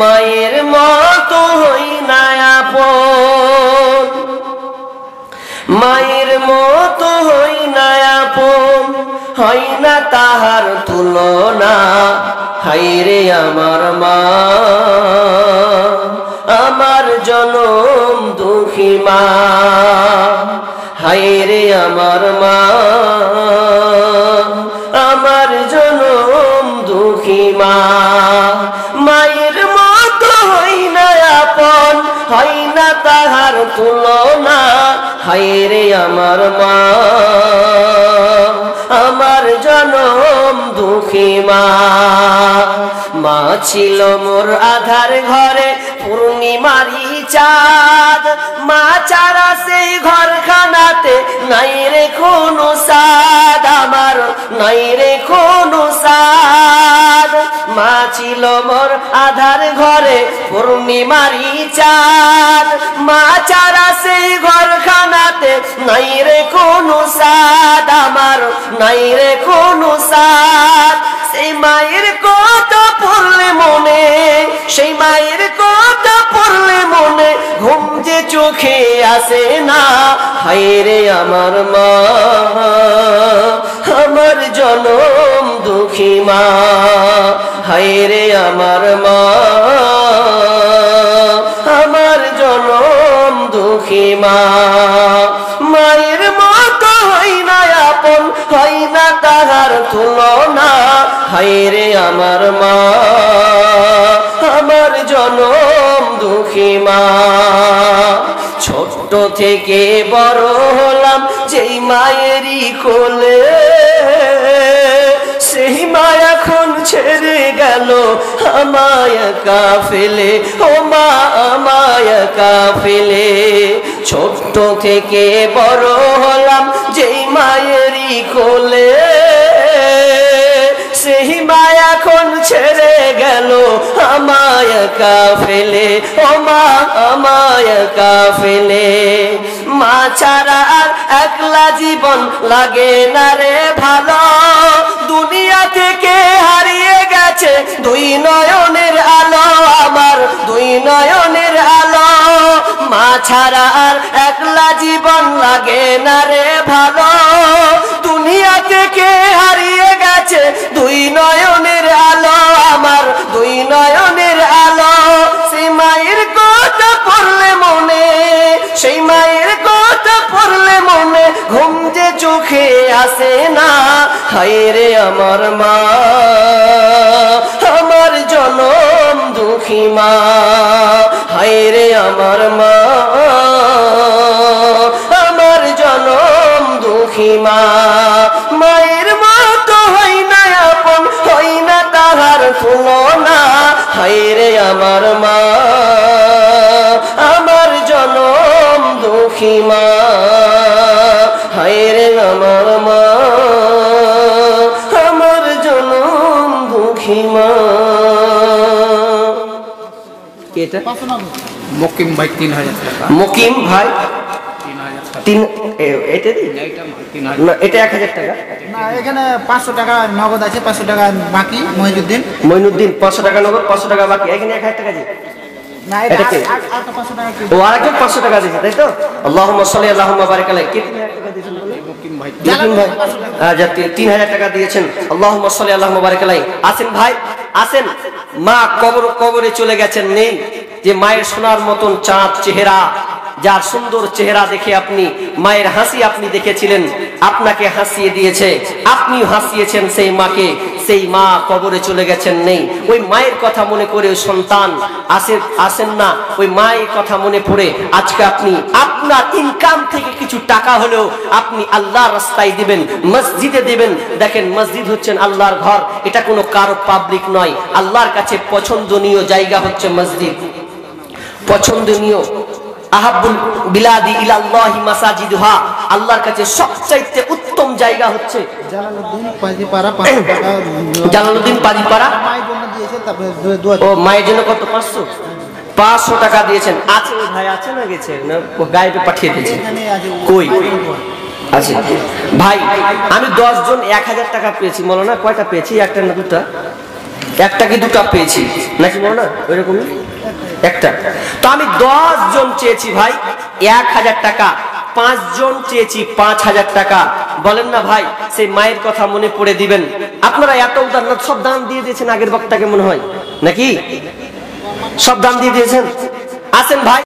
মায়ের মতো হই না আপন, মায়ের মতো হই না আপন, হয় না তাহার তুলনা। হায়রে আমার মা, আমার জনম দুঃখী মা। হায়রে আমার মা, আমার জনম দুঃখী মা। মায়ের মতো হই না আপন, হয় না তাহার তুলনা। হায়রে আমার মা, আমার জনম দুঃখী মা। মা ছিল মোর আধার ঘরে পূর্ণিমারি চাঁদ, মা ছাড়া সেই ঘরখানাতে নাই রে কোনো সাদ, আমার নাই রে কোনো সাদ। মা ছিল মোর আধার ঘরে পূর্ণিমারি চাঁদ, মা ছাড়া সেই ঘরখানাতে নাই রে কোনো সাদ, আমার নাই রে কোনো সাদ। সেই মায়ের কথা পড়লে মনে, সেই মায়ের কথা পড়লে মনে, ঘুম যে চোখে আসে না। হায়রে আমার মা, আমার জনম দুঃখী মা। হায়রে আমার মা, আমার জনম দুঃখী মা। মায়ের মতো হই না আপন, হয় না তাহার তুলনা। হায়রে আমার মা, আমার জনম দুঃখী মা। ছোট থেকে বড় হলাম যেই মায়েরই কোলে, সেই মা এখন ছেড়ে গেল আমায় একা ফেলে। ও মা আমায় একা ফেলে। ছোট থেকে বড় হলাম যেই মায়েরই কোলে, সেই মা এখন ছেড়ে গেল আমায় একা ফেলে। ও মা আমায় একা ফেলে। মা ছাড়া আর একলা জীবন লাগে না রে ভালো, দুনিয়া থেকে হারিয়ে গেছে দুই নয়নের আলো, আমার দুই নয়নের আলো। মা ছাড়া আর একলা জীবন লাগে না রে ভালো, দুনিয়া থেকে হারিয়ে গেছে দুই নয়নের আলো, আমার দুই নয়নের আলো। সেই মায়ের কথা পড়লে মনে, সেই মায়ের কথা পড়লে মনে, ঘুম যে চোখে আসে না। হায়রে আমার মা, আমার জনম দুঃখী মা। হায়রে আমার মা, আমার জনম দুঃখী মা। মায়ের মতো হই না আপন, হই না তাহার তুলনা। হায়রে আমার মা, আমার জনম দুঃখী মা। হায়রে আমার মা, আমার জনম দুঃখী মা। এটা মকিম ভাই 3000 টাকা। মকিম ভাই 3000 এটা 1000 টাকা না, এখানে 500 টাকা নগদ আছে, 500 টাকা বাকি। মইনুদ্দিন 500 টাকা নগদ, 500 টাকা বাকি। এখানে 1000 টাকা আছে। না, এটা 500 টাকা কি? ও আরেকজন 500 টাকা দিয়েছে, তাই তো? আল্লাহুম্মা সাল্লি আল্লাহুম্মা বারিক আলাইহি। কি 3000 টাকা দিয়েছেন বলে? মকিম ভাই মকিম ভাই আচ্ছা 3000 টাকা দিয়েছেন। আল্লাহুম্মা সাল্লি আল্লাহুম্মা বারিক আলাইহি। আসেন ভাই আসেন। মা কবরে চলে গেছেন, নেই। যে মায়ের সোনার মতন চাঁদ চেহারা, যার সুন্দর চেহারা দেখে আপনি মায়ের হাসি আপনি দেখেছিলেন, আপনাকে হাসিয়ে দিয়েছে, আপনি হাসিয়েছেন সেই মাকে। সেই মা কবরে চলে গেছেন, নেই। ওই মায়ের কথা মনে করে ওই সন্তান আসেন না, ওই মায়ের কথা মনে পড়ে আজকে আপনি আপনার ইনকাম থেকে কিছু টাকা হলেও আপনি আল্লাহর রাস্তায় দিবেন, মসজিদে দিবেন। দেখেন, মসজিদ হচ্ছেন আল্লাহর ঘর, এটা কোনো কারো পাবলিক নয়। আল্লাহর কাছে পছন্দনীয় জায়গা হচ্ছে মসজিদ, পছন্দনীয়। আহাব্বুল বিলাদি ইলাল্লাহি মাসাজিদুহা, আল্লাহর কাছে সবচাইতে উত্তম জায়গা হচ্ছে জালালউদ্দিন পাজিপাড়া 500 টাকা। জালালউদ্দিন পাজিপাড়া মায়ের জন্য দিয়েছে, তারপরে দোয়া। ও মায়ের জন্য কত? 500 টাকা দিয়েছেন। আছে ওই ভাই, আছে না গেছে না গায়েবে পাঠিয়ে দিয়েছে? কই আছে ভাই? আমি 10 জন 1000 টাকা পেয়েছি। মৌলানা কয়টা পেয়েছি? একটা না দুটা? একটা কি দুটা পেয়েছি নাকি মনে ওইরকম একটা। তো আমি 10 জন চেয়েছি ভাই 1000 টাকা, 5 জন চেয়েছি 5000 টাকা। বলেন না ভাই সেই মায়ের কথা মনে পড়ে দিবেন। আপনারা এত উদার না, সব দান দিয়ে দিয়েছেন আগের বক্তাকে মনে হয় নাকি? সব দান দিয়ে দিয়েছেন। আসেন ভাই।